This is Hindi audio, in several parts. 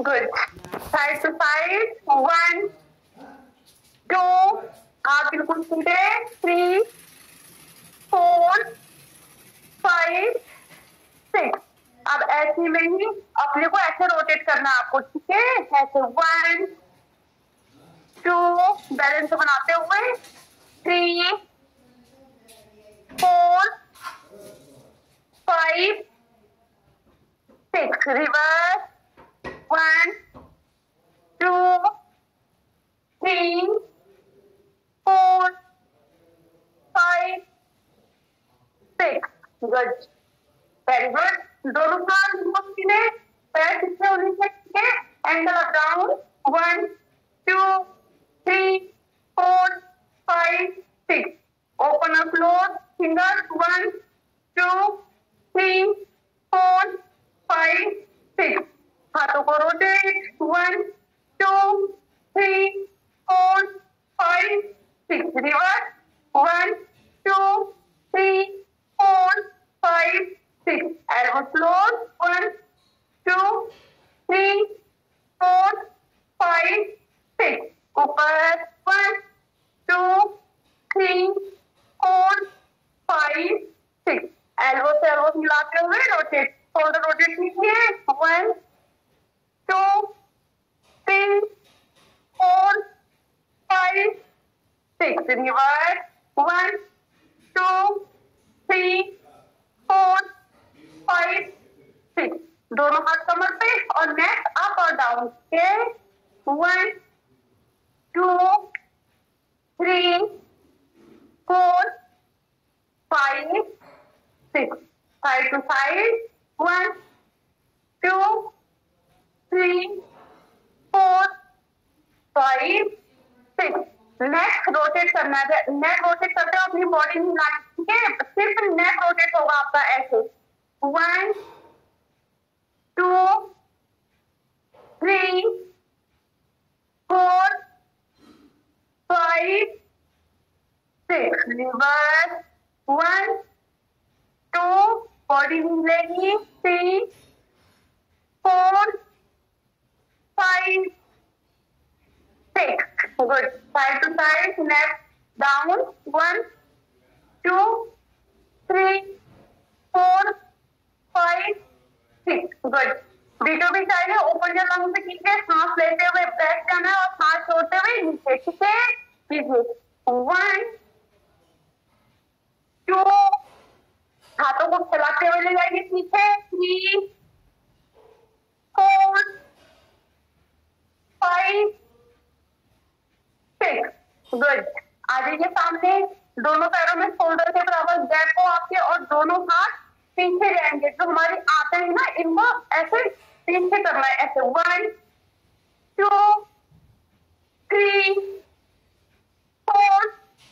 गुड। साइड टू साइड, 1 2, आप बिल्कुल सीधे, 3 4 5 6। अब ऐसे में ही अपने को ऐसे रोटेट करना है आपको, ठीक है? ऐसे 1 2 बैलेंस बनाते हुए, 3 4 5 6, रिवर्स, 1 2 3 4 5 6। Good, very good. दोनों हाथ सीधे, पैर पीछे होने चाहिए, ankle up down, 1 2 3 4 5 6। Open up close fingers, 1 2 3 4 5 6। हाथों को रोटेट, 1 2 3 4 5 6। रिवर्स, 1 2 3 4 5 6। Elbow close, 1 2 3 4 5 6। ऊपर, 1 2 3 4 5 6। एल्बो से एल्बो मिलाते हुए रोटेट, शोल्डर रोटेट कीजिए, 1 2 3 4 5 6। रिवर्स, 1 2 3 4 5 6। दोनों हाथ कमर पे और नेक अप और डाउन के, 1 2 3 4 5 6। Side to side, 1 2 3 4 5 6। Neck rotate करना है, नेक रोटेट करते हो अपनी बॉडी नहीं लानी, ठीक है? सिर्फ नेक रोटेट होगा आपका ऐसे, 1 2 3 4 5 6। रिवर्स, 1 2, बॉडी मिलेगी, 3 4 5 6। Good. Side to side, neck down, 1 2 3 4 5 6। Good. बीटो भी चाहिए, ओपन जो लंग से कीजिए, सांस लेते हुए बैक जाना है और सांस छोड़ते हुए नीचे, ठीक है? कीजिए, 1 2, हाथों को फैलाते हुए ले जाइए पीछे, 3 4 5 6। गुड। आ जाइए सामने, दोनों पैरों में शोल्डर के बराबर गैप हो आपके और दोनों हाथ पीछे जाएंगे। जो हमारी आते हैं ना, इनको ऐसे पीछे करना है, ऐसे 1 2 3 4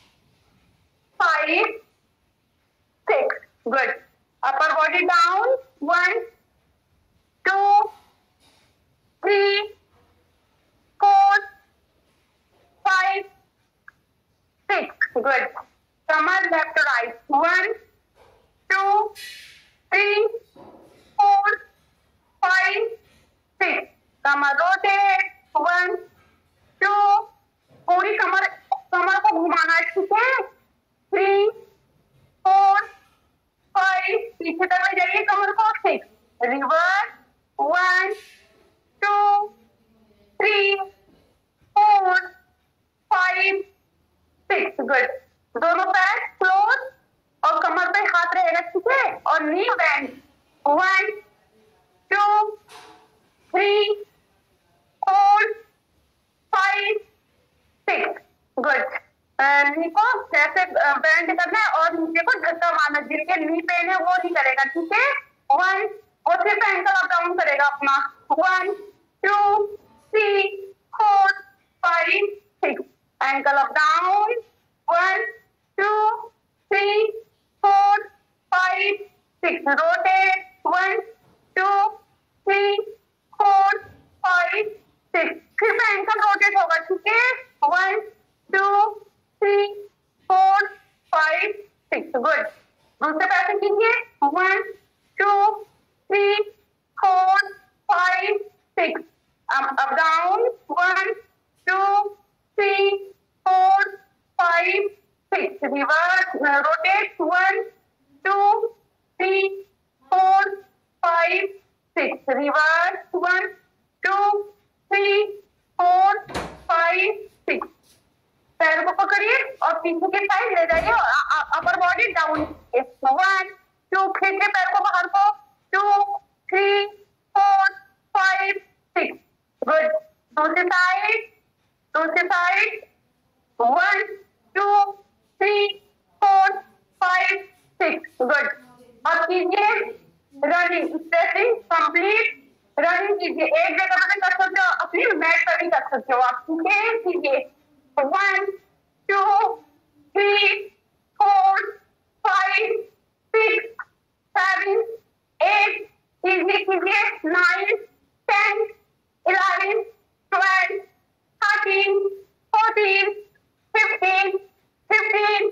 5 6। Good. Upper body down, 1 2 3 4 5 6। Good. कमर लेफ्ट राइट, 1 2 3 4 5 6। कमर रोटेट, 1 2, पूरी कमर को घुमाना है, ठीक है? 3 4 5, पीछे तक ले जाइए कमर को, 6। रिवर्स, 1 2 3 4 5 6। गुड। दोनों पैर क्लोज और कमर पे हाथ रहेगा, ठीक है? और नी बैंड, 1 2 3 4 5 6। गुड। नी को जैसे बैंड करना है और नीचे को धक्का मारना, जिनके नी पेन है वो नहीं करेगा, ठीक है? 1, और सिर्फ एंकल अप डाउन करेगा अपना, 1 2 3 4 5 6। Ankle up down, 1 2 3 4 5 6। रोटेट, 1 2 3 4 5 6। सिर्फ एंकल रोटेट होगा, ठीक है? 1 2 3 4 5 6। गुड। दूसरे पैसे कीजिए, 1 2 3 4 5 6। Up down. 1, 2, 3, 4, 5, 6. Reverse. Rotate. 1, 2, 3, 4, 5, 6. Reverse. 1, 2, 3, 4, 5, 6. पैर को पकड़िए और पीछे के साइड ले जाइए और अपर बॉडी डाउन। 1, 2 खींचे पैर को बाहर को। 2, 3, 4, 5, 6। गुड। दूसरी साइड। 1, 2, 3, 4, 5, 6। गुड। अब कीजिए रनिंग स्ट्रेचिंग कंप्लीट। रनिंग कीजिए, एक जगह पे कर सकते हो, अपनी मैट पर भी कर सकते हो आप। कीजिए 1, 2, 3, 4, 5, 6, 7, 8। कीजिए 9, 10, 11, 12, 13, 14, 15, 14,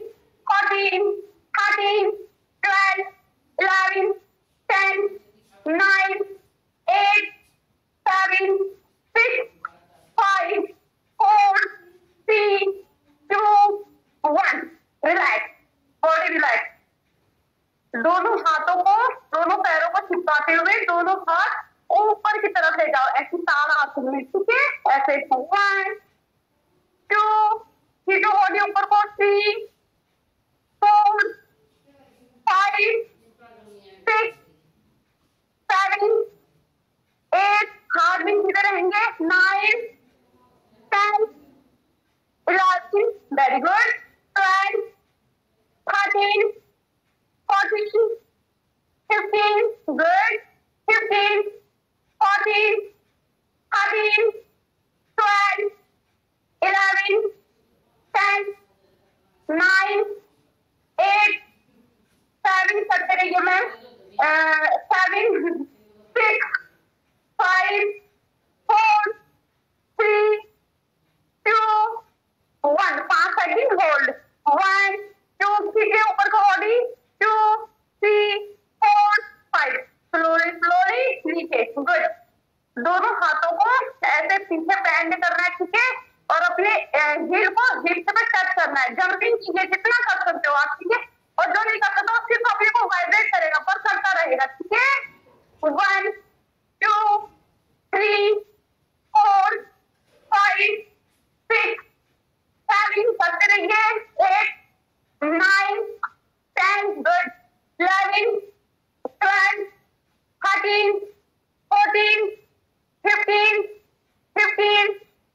13, 12, 11, 10, 9, 8, 7, 6, 5, 4, 3, 2, 1। Relax, body relax. दोनों हाथों को, दोनों पैरों को चिपकाते हुए दोनों हाथ ऊपर की तरफ ले जाओ, ऐसी ताल हाथ में। ठीक है, ऐसे 1, 2, खींचो बॉडी ऊपर को। 3, 4, 5, 6, 7, 8। हाथ भी सीधे रहेंगे। 9, 10, 11, वेरी गुड। 12, 13, 14, 15, गुड। 15, 14, 13, 12, 11, 10, 9, 8, 7 करते रहिए मैम। 7, 6, 5, 4, 3, 2, 1। 5 second hold. 1, 2 खींचे ऊपर का बॉडी। 2, 3, 4, 5। स्लोली नीचे। गुड। दोनों हाथों को ऐसे पीछे बैंड करना है। ठीक है, और अपने हील को हिप्स पे टच करना है। जंपिंग कीजिए जितना कर सकते हो आप। ठीक है, और जो नहीं कर सकते हो सिर्फ अपने को वाइब्रेट करेगा पर करता रहेगा। ठीक है। 1, 2, 3, 4, 5, 6, 7 करते रहिए। 8, 9, 10, गुड। 11, 12, 13, 14, 15, 14,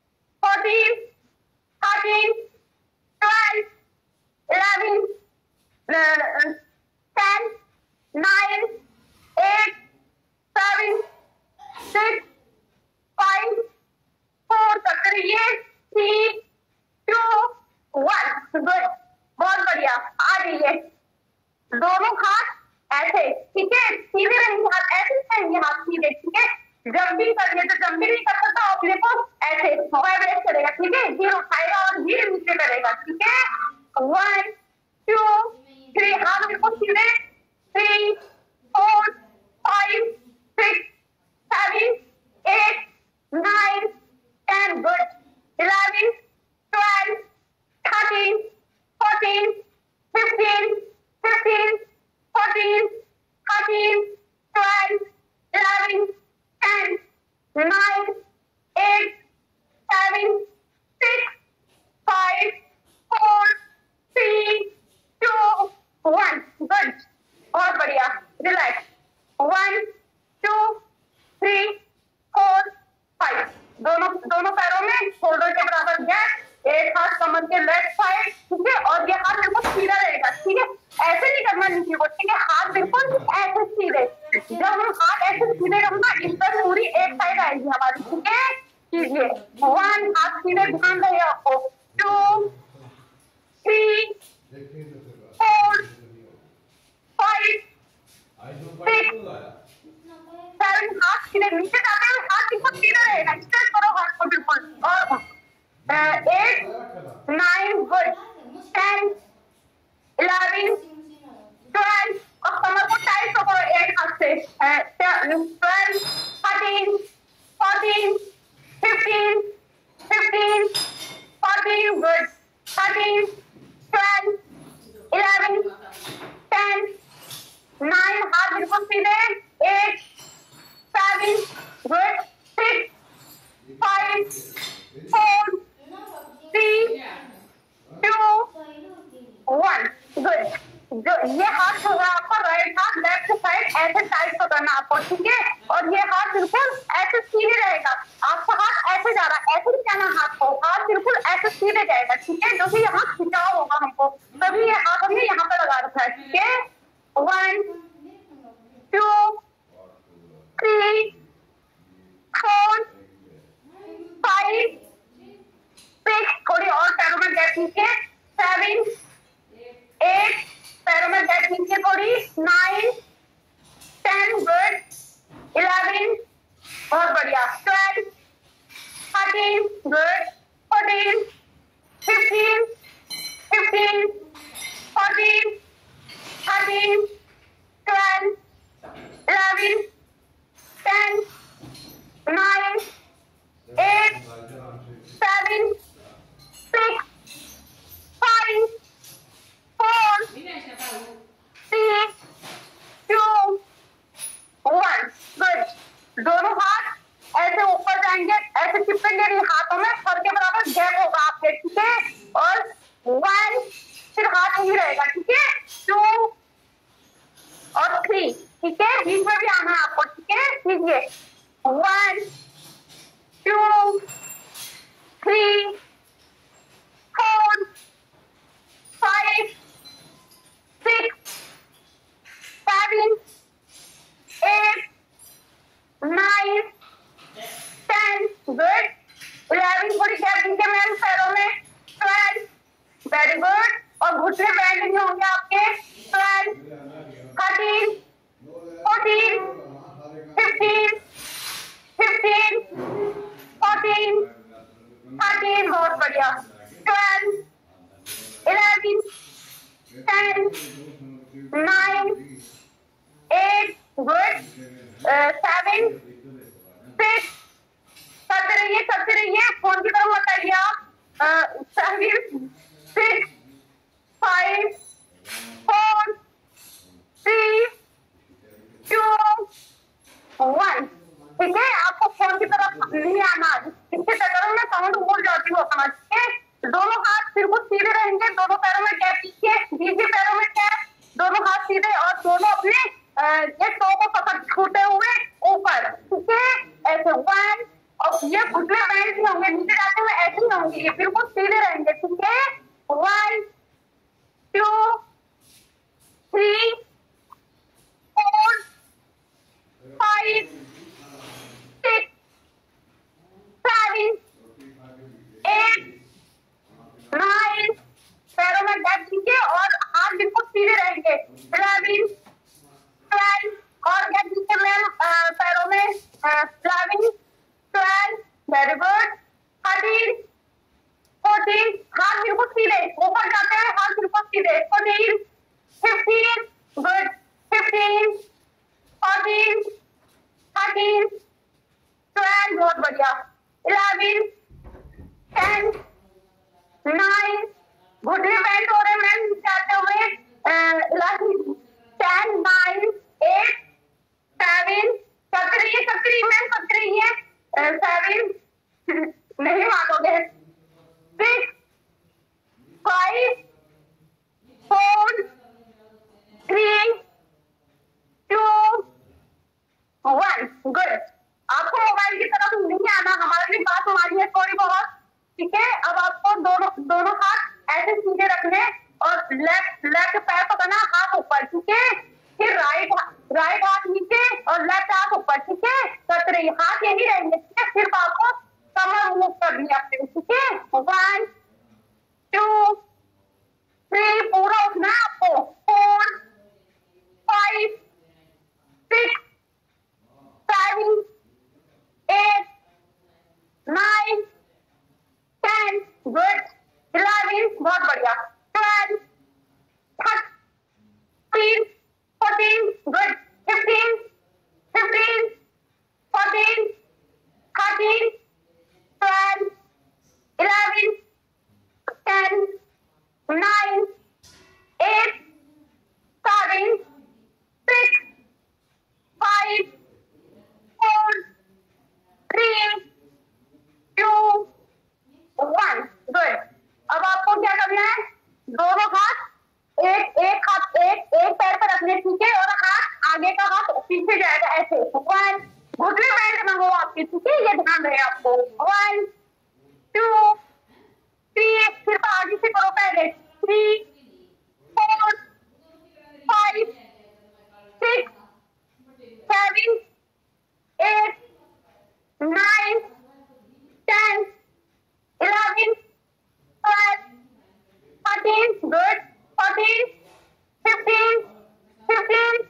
13, 12, 11, 10, 9, 8, 7, 6, 5, 4 करते रहिए। 3, 2, 1। गुड, बहुत बढ़िया। आ जाइए, दोनों हाथ ऐसे। ठीक है, सीधे रहेंगे हाथ, ऐसे रहेंगे हाथ सीधे। ठीक है, जंपिंग करिए तो जंपिंग नहीं कर सकता, अपने को ऐसे वाइब्रेट करेगा। ठीक है, हील उठाएगा और हील नीचे करेगा। ठीक है, 1, 2, 3। हाथ बिल्कुल सीधे। 3, 4, 5, 6, 7, 8, 9, 10, गुड। 11, 12, 13, 14, 15, 15, 14, 13, 12, 11, 10, 9, 8, 7, 6, 5, 4, 3, 2, 1। गुड, बहुत बढ़िया। रिलैक्स। 1, 2, 3, 4, 5। दोनों पैरों में शोल्डर के बराबर गैप। एक हाथ कमर के लेफ्ट साइड। ठीक है, और ये हाथ बिल्कुल सीधा रहेगा। ठीक है, ऐसे नहीं करना नीचे को। ठीक है, हाथ बिल्कुल ऐसे सीधे। जब हम हाथ ऐसे सीधे रखना, इस पर पूरी एक साइड आएगी हमारी। ठीक है, कीजिए। 1, हाथ सीधे, ध्यान रहे आपको। 2, 3, 4, 5, 6, 7। हाथ सीधे नीचे जाते हैं, हाथ बिल्कुल सीधा रहेगा। स्ट्रेच करो हाथ को बिल्कुल। और 8, 9, गुड। 10, 11, 12। और कमर को टाइट पकड़ो एक हाथ से। 12, 13, 14, ये हाथ जो है आपका राइट हाथ लेफ्ट साइड ऐसे टाइट को करना आपको, ठीक है। और ये हाथ बिल्कुल ऐसे सीधे रहेगा, आपका हाथ ऐसे जा रहा है, ऐसे नहीं जाना हाथ को, हाथ बिल्कुल ऐसे सीधे जाएगा, ठीक है। जो कि यहाँ खिंचाव होगा हमको, तभी ये हाथ हमने यहाँ पे लगा रखा है, ठीक है। 1 2 3 4 5 6, थोड़ी और पैरों में गैप नीचे, 7 8, पैरों में गैप नीचे थोड़ी, 9 10, गुड, 11, बहुत बढ़िया, 12 13, गुड, 14 15 14 13 12 11 10 9 8 7 6 5 4 3 2 1, गुड। दोनों हाथ ऐसे ऊपर जाएंगे, ऐसे चिपकेंगे हाथों में, सर के बराबर गैप होगा आपके, ठीक है। और 1, फिर हाथ यही रहेगा, ठीक है। 2 और 3, ठीक है। बीच में भी आना है आपको, ठीक है। लीजिए 1 2 3 4 5 6 7 8 9 10, गुड, 11, थोड़ी गैप दीजिए मैम पैरों में, 12, वेरी गुड। और घुटने बैंड नहीं होंगे आपके, 12 13 14 15 15 14 13, बहुत बढ़िया, 12 11 10 9 8, गुड, 7 6, करते रहिए, फोन की तरफ मत आइए आप। 7 6 5 4 3 2 1, ठीक है। आपको फोन की तरफ नहीं आना, इसके चक्कर में साउंड भूल जाती हूँ समझ के। दोनों हाथ बिल्कुल सीधे रहेंगे, दोनों पैरों में गैप दीजिए, बीच पैरों में गैप, दोनों हाथ सीधे और दोनों अपने ये टो को पकड़ छूटे हुए ऊपर, ठीक है। ऐसे 1, और ये घुटने बैंड नहीं होंगे, नीचे जाते हुए ऐसे नहीं होंगे, ये बिल्कुल सीधे रहेंगे, ठीक है। 1 2 3 4 5 6 7 8 9, पैरों में गैप दीजिए और हाथ बिल्कुल सीधे रहेंगे, 11 12, और गैप दीजिए मैम पैरों में, 11 12, वेरी गुड, 13 14, हाथ बिल्कुल सीधे ऊपर जाते हैं, हाथ बिल्कुल सीधे, 14 3, 4, 5, 6, 7, 8, 9, 10, 11, 12, 13, good, 14, 15, 14,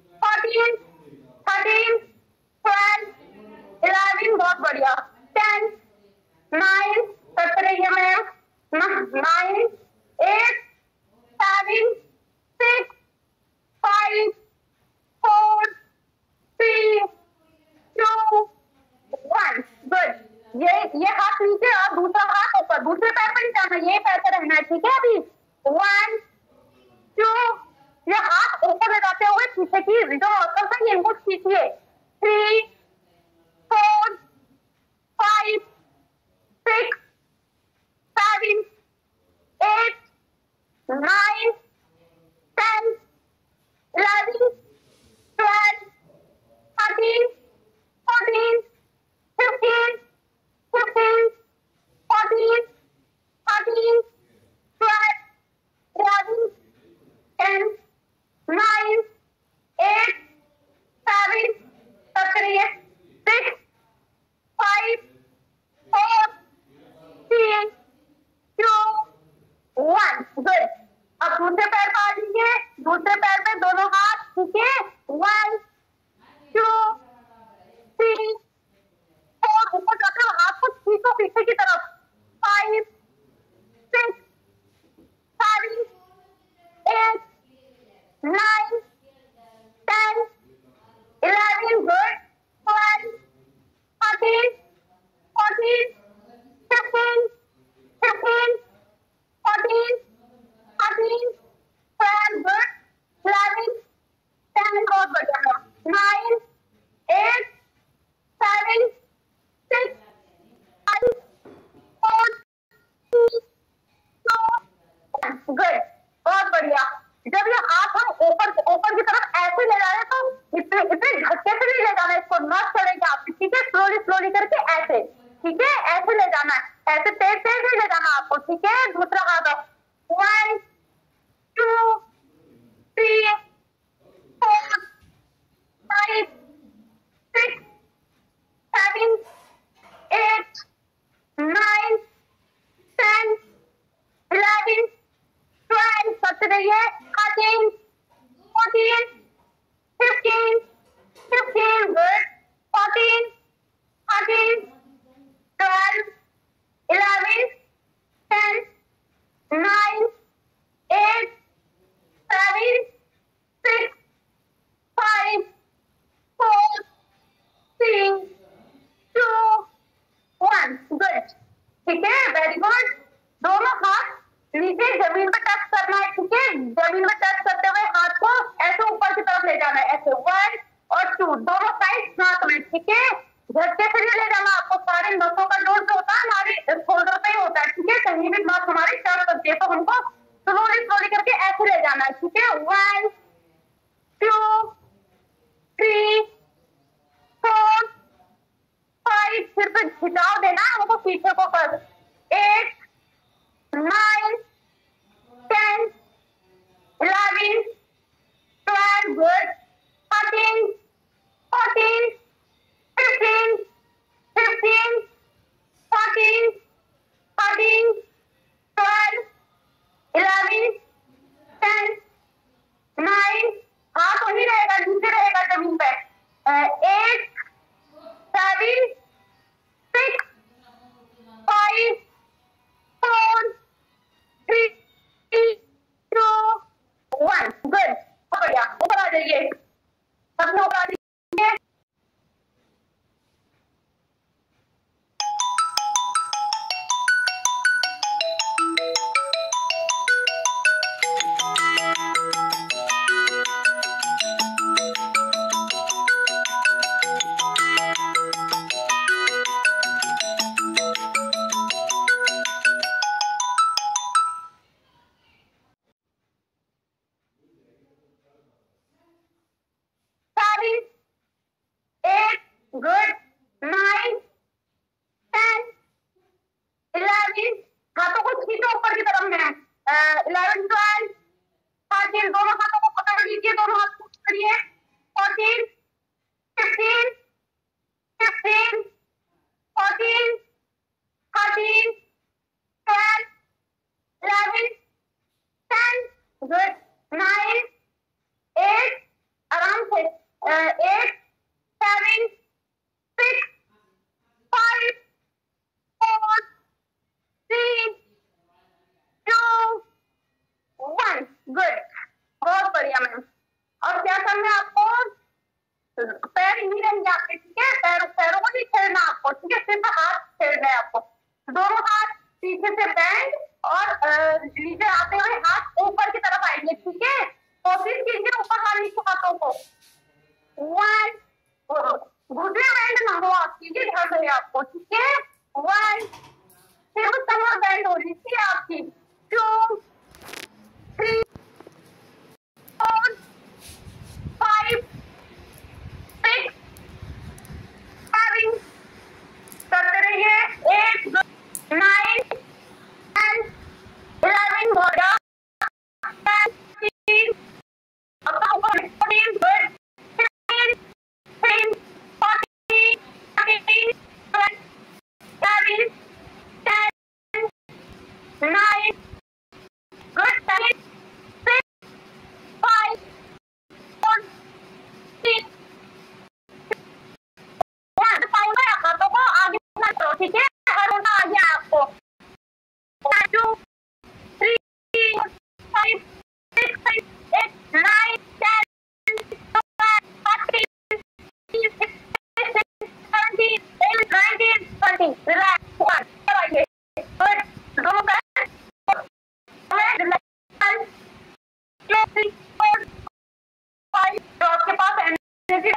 13, 12, 11, बहुत बढ़िया, 10, 9, करते रहिए मैम, 9, 8, 7, 6, 5, 4, 3, 2, 1, गुड। ये हाथ नीचे और दूसरा हाथ ऊपर, दूसरे पैर पर नहीं जाना, ये पैर पर रहना है, ठीक है। अभी 1, 2, ये हाथ ऊपर ले जाते हुए पीछे की जो मसल्स हैं इनको खींचिए। 3, 4, 5, 6, 7, 8, 9, 10, 11, 12, 13, 14, 15, 16, 14, 13, 12, 11, 10, 9, 8, 7, 6, 5, 4, 3, 2, 1, गुड। अब दूसरे पैर पर आ लीजिए, दूसरे पैर पे दोनों हाथ, ठीक है। 1, 2, 3, 4, ऊपर जाते हुए हाथ को खींचो पीछे की तरफ। 5, 6, 7, 8, 9, 10, 11, good, 12, 13, 14, 15, 16, 14, 13, 12, good, 11, 10, बहुत बढ़िया, 9, 8, 7, 6, 5, 4, 3, 2, 1, गुड, बहुत बढ़िया। जब ये हाथ हम ऊपर की तरफ ऐसे ले जा रहे हैं तो इतने झटके से नहीं ले जाना, इसको नस चढ़ेगा आपकी, ठीक है। स्लोली करके ऐसे, ठीक है, ऐसे ले जाना है, ऐसे तेज नहीं ले जाना आपको, ठीक है। दूसरा हाथ 1, 2, 3, 4, 5, 6, 7, 8, 9, 10, 11, 12, करते रहिए। 13, 14, 15, good, 14, 13, 12, 11, 10, 9, 8, 7, 6, 5, 4, 3, 2, 1, गुड, ठीक है, वेरी गुड। दोनों हाथ नीचे जमीन पर टच करना है, ठीक है। जमीन पर टच करते हुए हाथ को ऐसे ऊपर की तरफ ले जाना है, ऐसे 1 और 2, दोनों साइड हाथ में, ठीक है। झटके से नहीं ले जाना आपको, सारे नसों का जोर जो होता है हमारे शोल्डर पे ही होता है, ठीक है। कहीं भी नस हमारी टच करती है तो हमको स्लोली करके ऐसे ले जाना है, ठीक है। 1, 2, 3, 4, 5, फिर पे खिंचाव देना है हमको पीछे को कर। 8, 9, 10, 11, 12, good, 13, 14, 15, 14, 13, 12, 11, 10, 9, हाथ वही रहेगा, नीचे रहेगा जमीन पे। 8, 7, 6, 5, 4, 3, 2, 1, गुड, बढ़िया। ऊपर आ जाइए, सबने ऊपर आ जाइए। दोनों हाथ पुश करिए। 14, 15, 16, 14, 13, 12, 11, 10, गुड, 9, 8, आराम से, 8, 7, 6, 5, 4, 3, 2, 1, गुड, बहुत बढ़िया मैम। और क्या करना है आपको? पैर नहीं रहेंगे आपके, ठीक है? पैरों को नहीं छेड़ना आपको, ठीक है? सिर्फ हाथ छेड़ना है आपको। दोनों हाथ पीछे से बैंड और नीचे आते हुए हाथ ऊपर की तरफ आएंगे, ठीक है? कोशिश कीजिए ऊपर हाथ नीचे हाथों को। 1, घुटने बैंड ना हो आपकी, ध्यान रहे आपको, ठीक है? 1, सिर्फ कमर बैंड हो रही थी आपकी। 2, 3, 4, 5, 6, 7, करते रहिए। 8, 9, 10, 11, हो गया। 10, 13, अब 14, गुड, 15, 16, 14, 15, 12, 11, 10, 9, good, 7, 6, 5, 4, 3, 1, हाथों को आगे ना करो, ठीक है? हर होना आ गया आपको। 1, 2, 3, 4, 5, 6, 7, 8, 9, 10, 11, 12, 13, 14, 15, 16, 17, 18, 19, 20, relax, 1, आइए, good, दोनों का आपके पास एनर्जी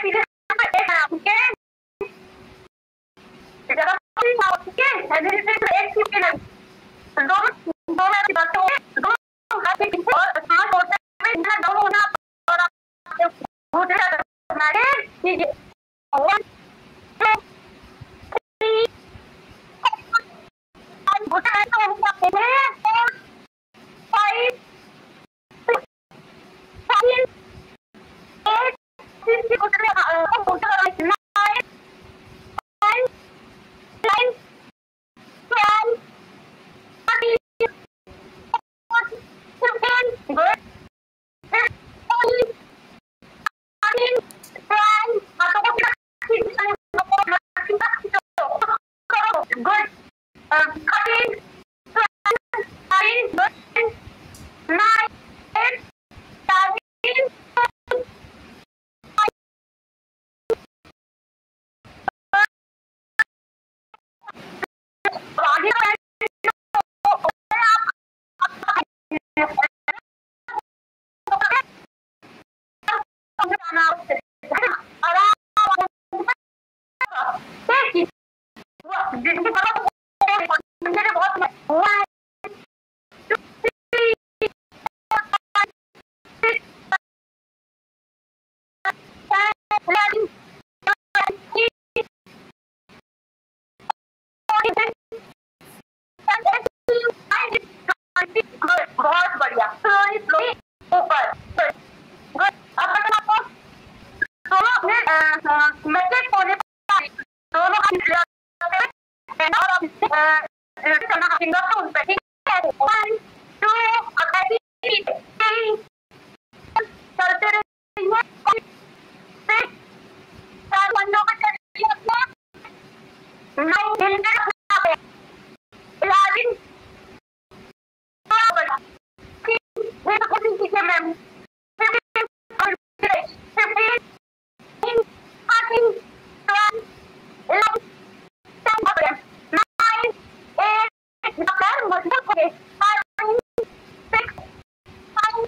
बहुत बढ़िया, स्लोली स्लोली ऊपर, गुड। अब आपको दोनों अपने मैसेज होने पर दोनों और फिंगर को उन पे, ठीक है? 1, 2, चलते रहिए। 6, 7 बंदों का चलिए अपना 9 घंटे रखना है। 11 मैम 15, 15, 14, 12, 11, 10, 9, 8, मजबूत हो गए। 5, 6, 5,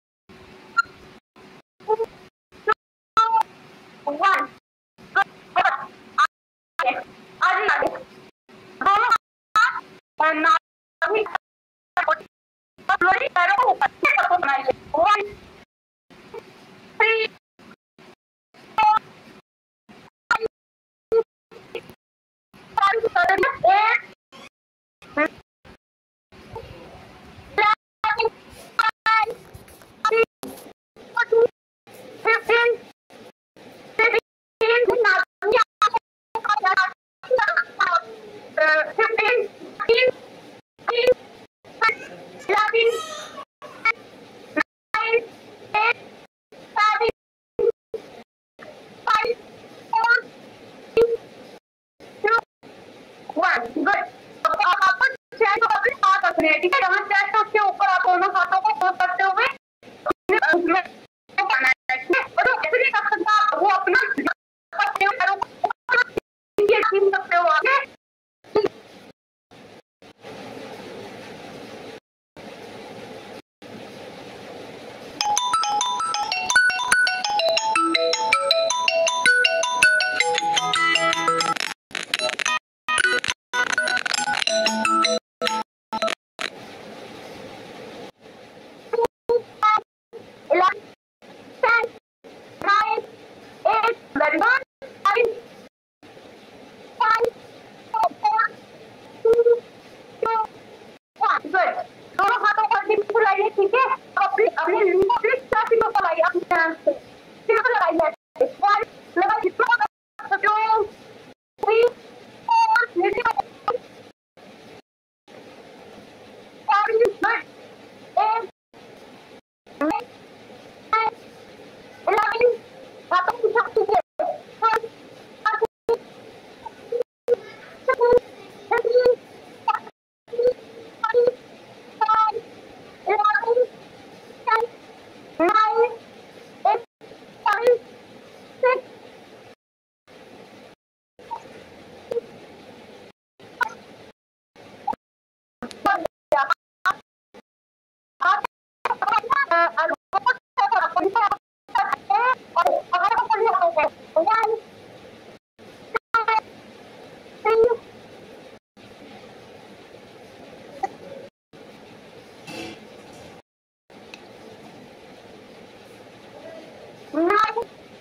2, 1, आगे दोनों हाथ नाभि पैरों को ऊपर बनाइए। 1, 3, 4, 5, 6, 7, 8,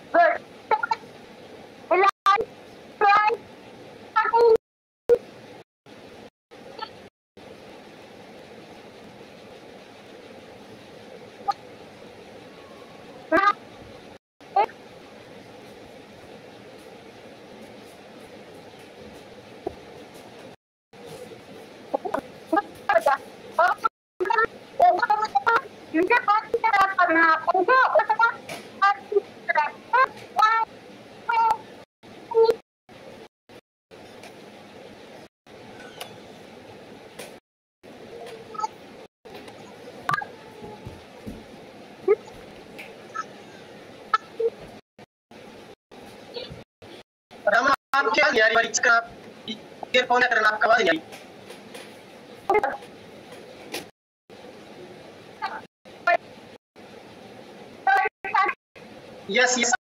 Good. 11, 12, 13. Now, रमा आपकी आवाज नहीं आ रही, इसका ईयरफोन है, आपका आवाज नहीं आ रही। Yes yes